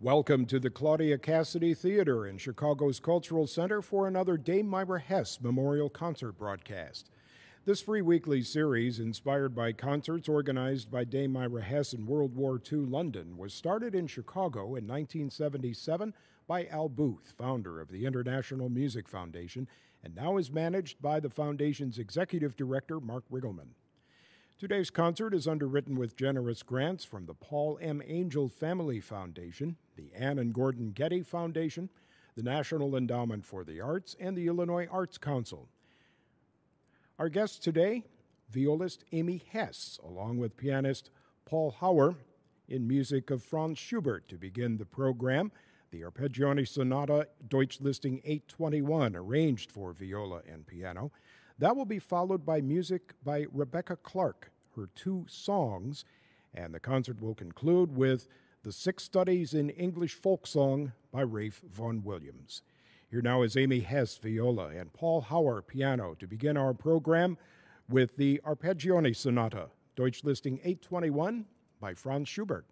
Welcome to the Claudia Cassidy Theater in Chicago's Cultural Center for another Dame Myra Hess Memorial Concert broadcast. This free weekly series, inspired by concerts organized by Dame Myra Hess in World War II London, was started in Chicago in 1977 by Al Booth, founder of the International Music Foundation, and now is managed by the Foundation's executive director, Mark Riggleman. Today's concert is underwritten with generous grants from the Paul M. Angel Family Foundation, the Ann and Gordon Getty Foundation, the National Endowment for the Arts, and the Illinois Arts Council. Our guests today, violist Amy Hess, along with pianist Paul Hauer, in music of Franz Schubert to begin the program, the Arpeggione Sonata Deutsch Listing 821, arranged for viola and piano. That will be followed by music by Rebecca Clarke, her two songs, and the concert will conclude with the Six Studies in English Folksong by Ralph Vaughan Williams. Here now is Amy Hess, viola, and Paul Hauer, piano, to begin our program with the Arpeggione Sonata, Deutsch Listing 821 by Franz Schubert.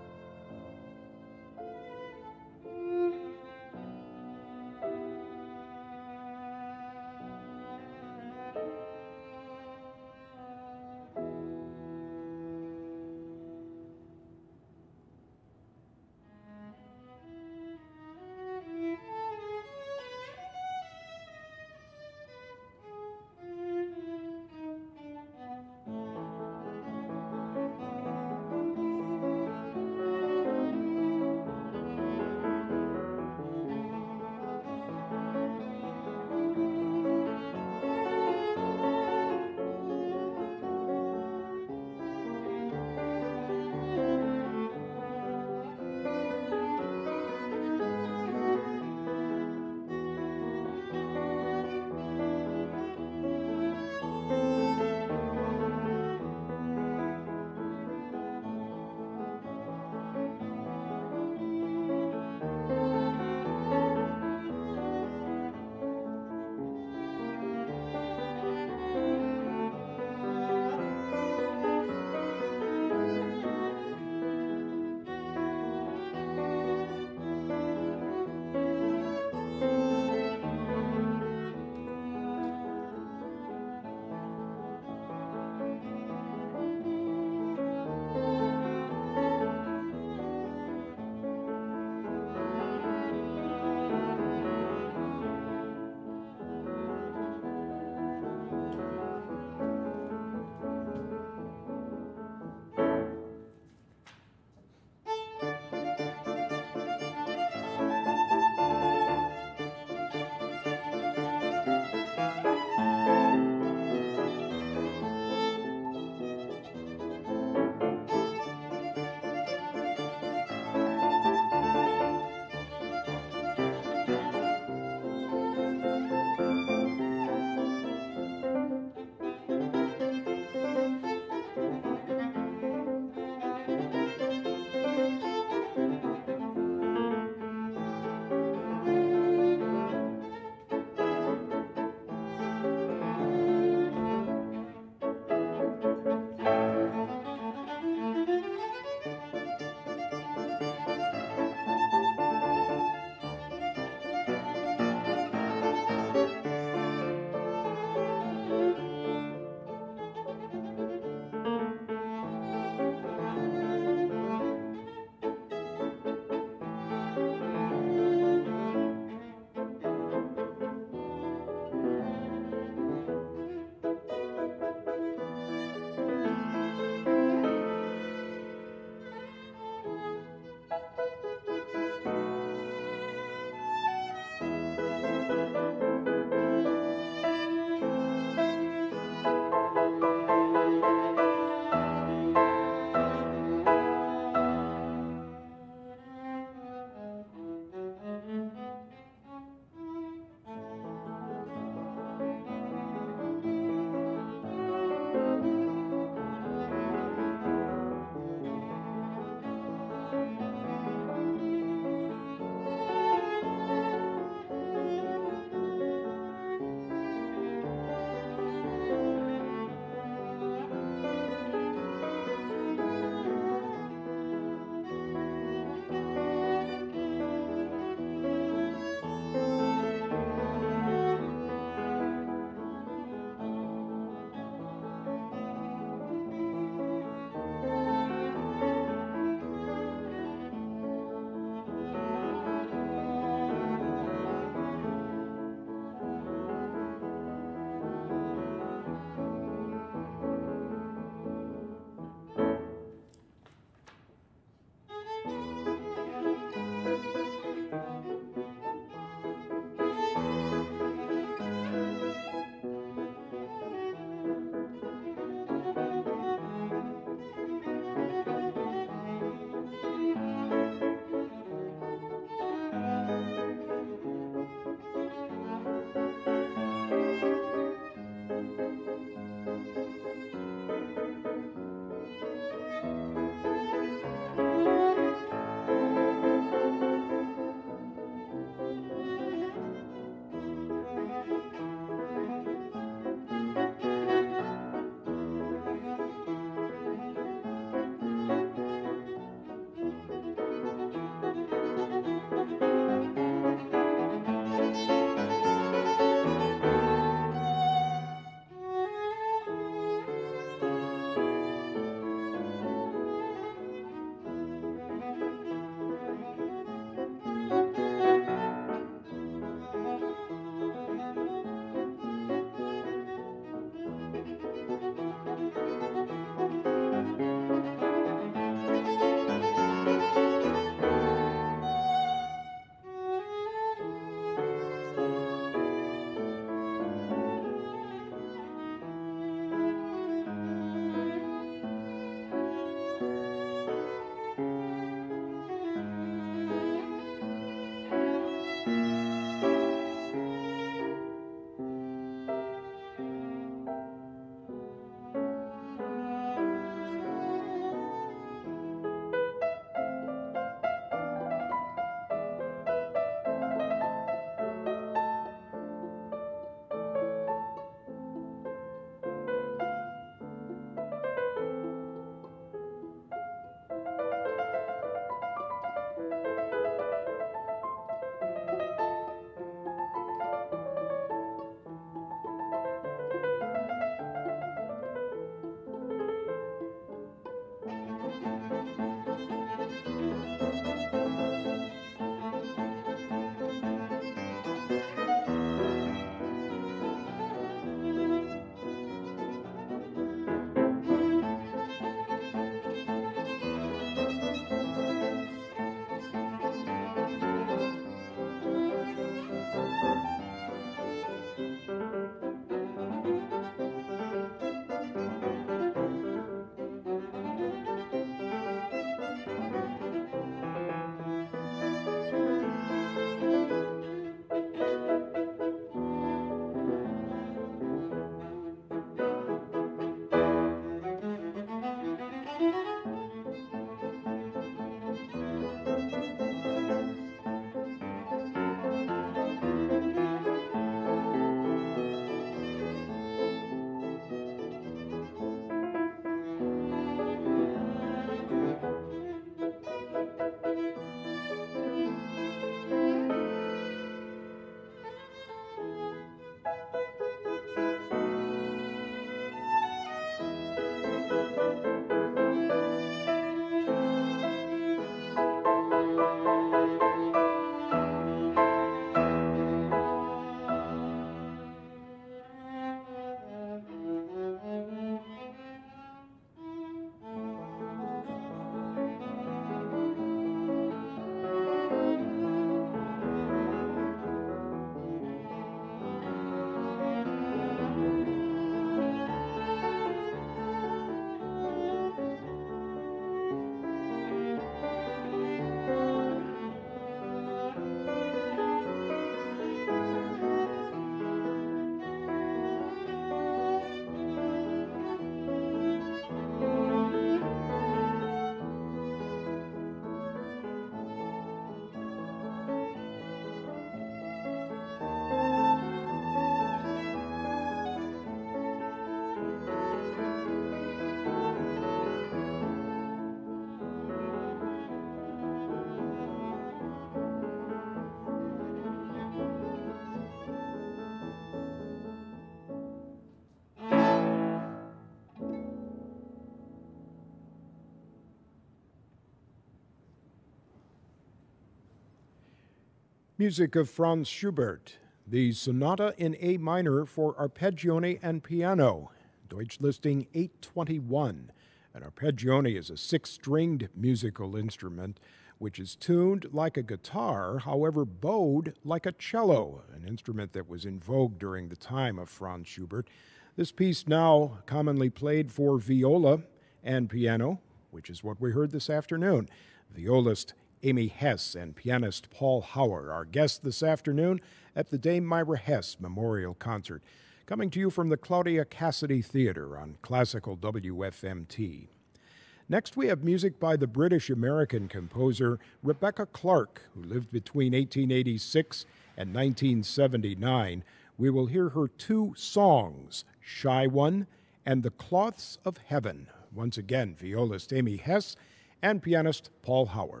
Music of Franz Schubert, the Sonata in A minor for Arpeggione and piano, Deutsch listing 821. An arpeggione is a six-stringed musical instrument which is tuned like a guitar, however bowed like a cello, an instrument that was in vogue during the time of Franz Schubert. This piece now commonly played for viola and piano, which is what we heard this afternoon. Violist Amy Hess and pianist Paul Hauer, our guests this afternoon at the Dame Myra Hess Memorial Concert, coming to you from the Claudia Cassidy Theater on Classical WFMT. Next, we have music by the British-American composer Rebecca Clarke, who lived between 1886 and 1979. We will hear her two songs, Shy One and The Cloths of Heaven. Once again, violist Amy Hess and pianist Paul Hauer.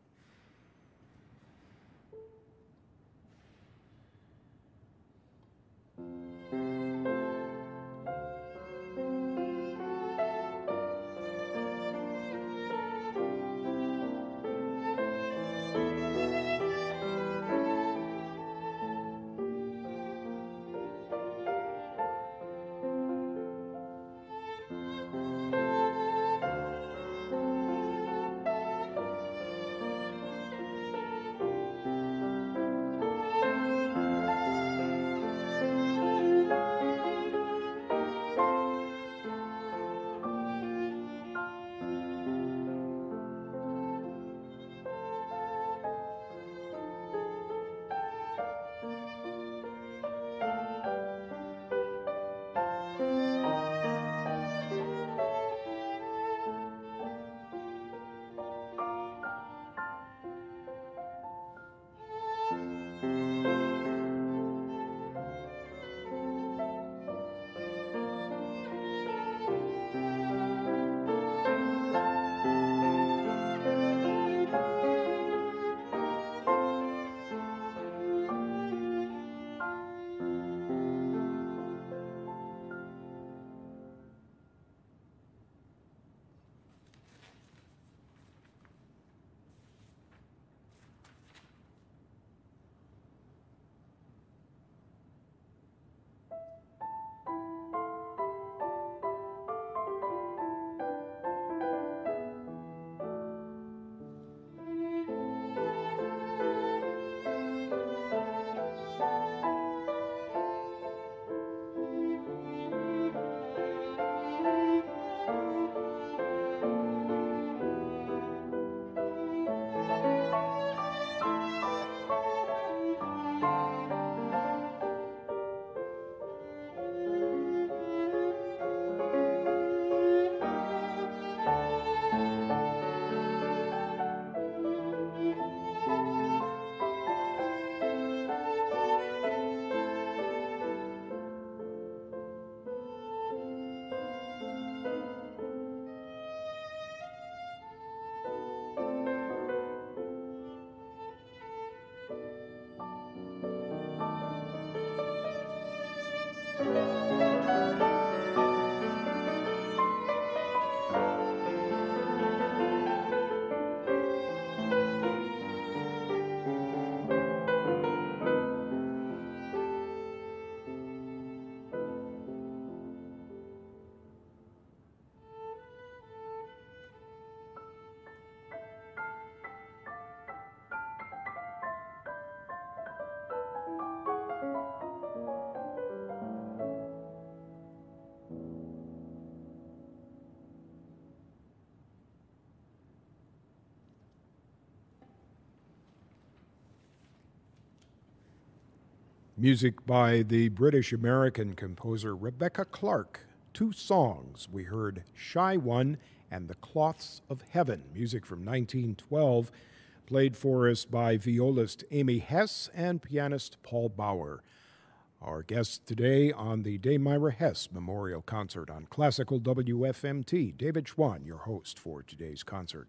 Music by the British-American composer Rebecca Clarke. Two songs. We heard Shy One and The Cloths of Heaven, music from 1912, played for us by violist Amy Hess and pianist Paul Bauer. Our guest today on the Dame Myra Hess Memorial Concert on Classical WFMT, David Schwann, your host for today's concert.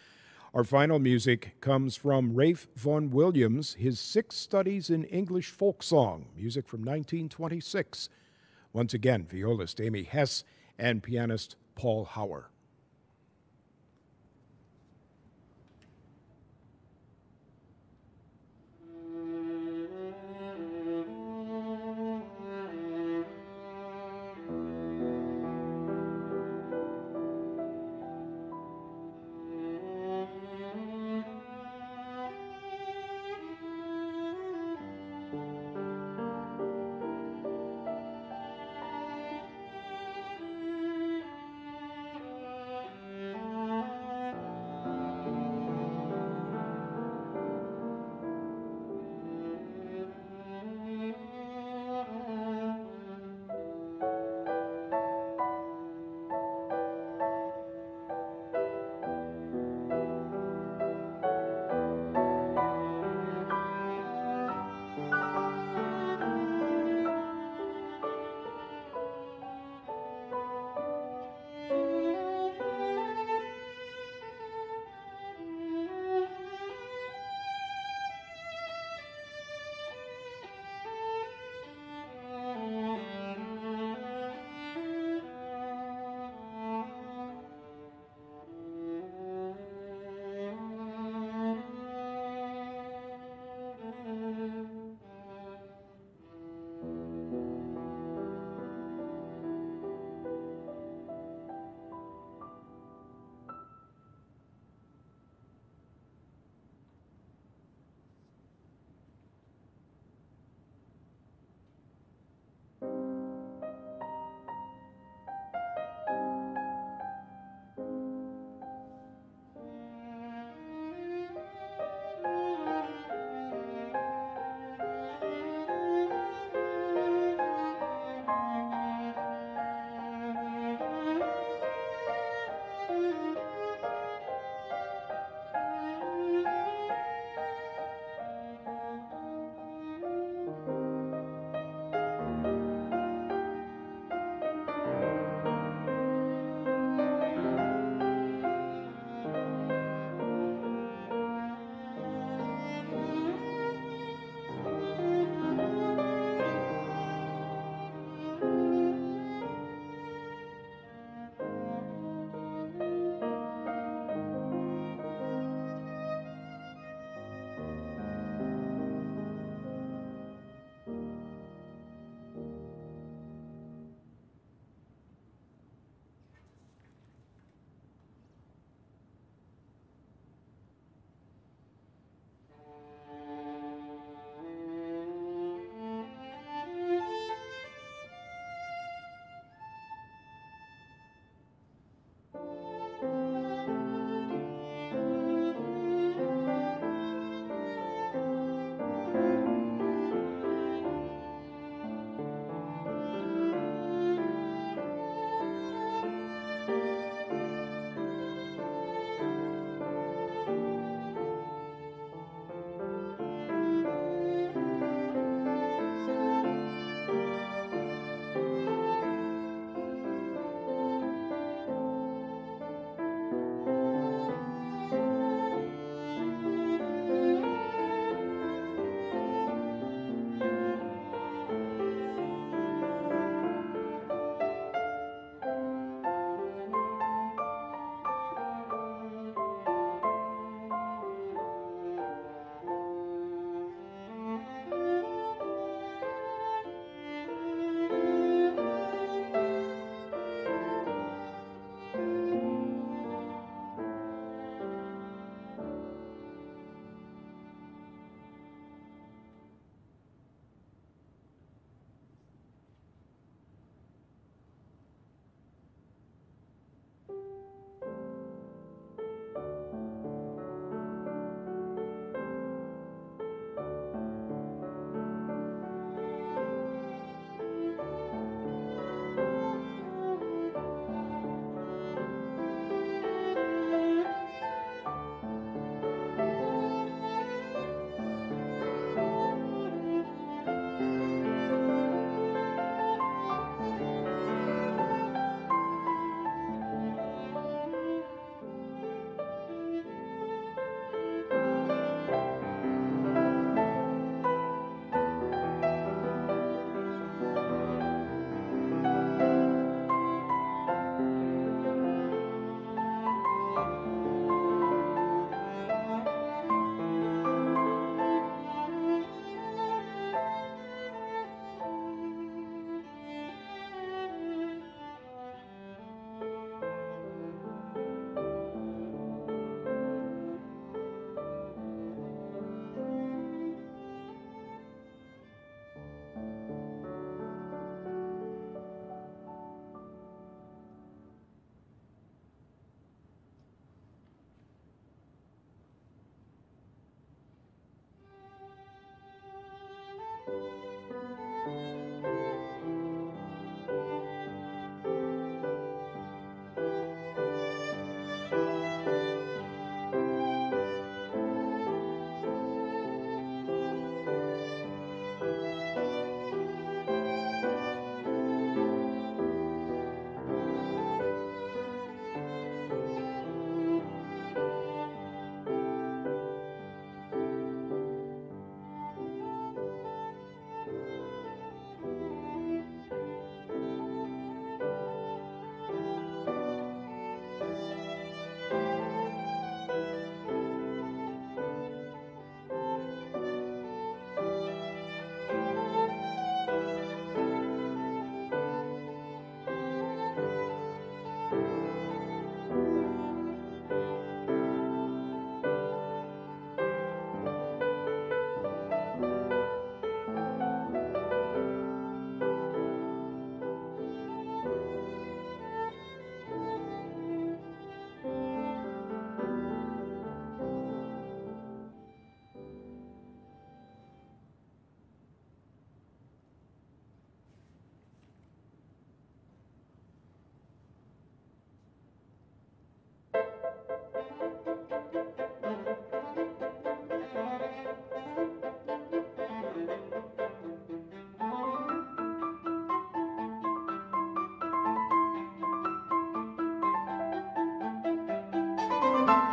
Our final music comes from Ralph Vaughan Williams, his 6 Studies in English Folk Song, music from 1926. Once again, violist Amy Hess and pianist Paul Hauer.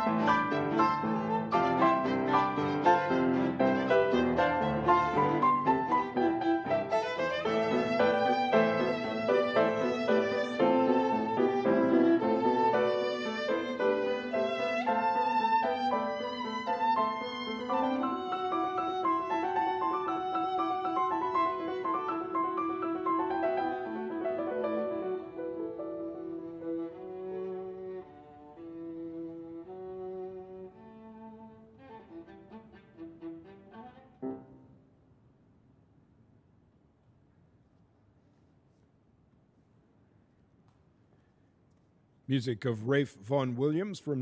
Music of Ralph Vaughan Williams from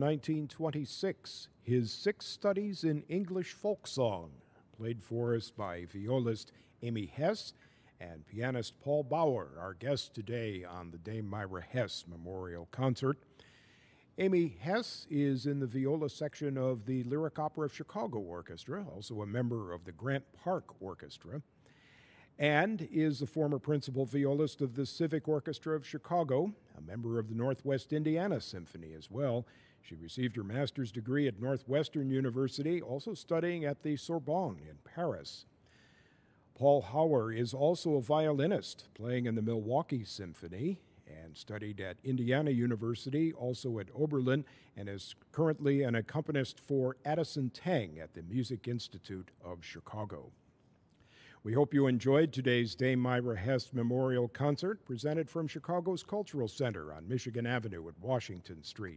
1926, his 6 studies in English folk song, played for us by violist Amy Hess and pianist Paul Hauer, our guest today on the Dame Myra Hess Memorial Concert. Amy Hess is in the viola section of the Lyric Opera of Chicago Orchestra, also a member of the Grant Park Orchestra, and is the former principal violist of the Civic Orchestra of Chicago, a member of the Northwest Indiana Symphony as well. She received her master's degree at Northwestern University, also studying at the Sorbonne in Paris. Paul Hauer is also a violinist, playing in the Milwaukee Symphony, and studied at Indiana University, also at Oberlin, and is currently an accompanist for Addison Tang at the Music Institute of Chicago. We hope you enjoyed today's Dame Myra Hess Memorial Concert, presented from Chicago's Cultural Center on Michigan Avenue at Washington Street.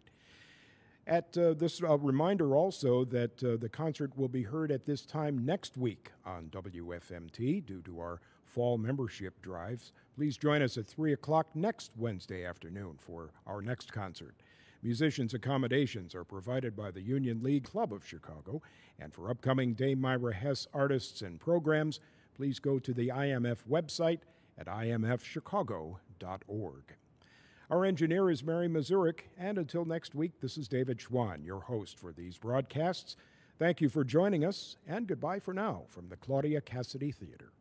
At this reminder also that the concert will be heard at this time next week on WFMT due to our fall membership drives. Please join us at 3 o'clock next Wednesday afternoon for our next concert. Musicians' accommodations are provided by the Union League Club of Chicago, and for upcoming Dame Myra Hess artists and programs, please go to the IMF website at imfchicago.org. Our engineer is Mary Mazurik, and until next week, this is David Schwann, your host for these broadcasts. Thank you for joining us, and goodbye for now from the Claudia Cassidy Theater.